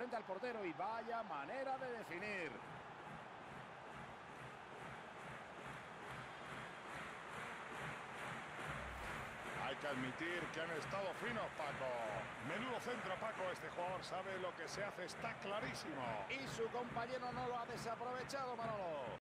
frente al portero y vaya manera de definir. Hay que admitir que han estado finos, Paco. Menudo centro, Paco. Este jugador sabe lo que se hace, está clarísimo. Y su compañero no lo ha desaprovechado, Manolo.